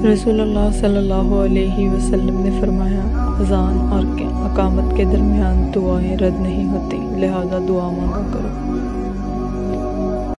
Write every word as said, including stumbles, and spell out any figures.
रसूलुल्लाह सल्लल्लाहु अलैहि वसल्लम ने फरमाया, अज़ान और अकामत के दरमियान दुआएं रद्द नहीं होती, लिहाजा दुआ मांगा करो।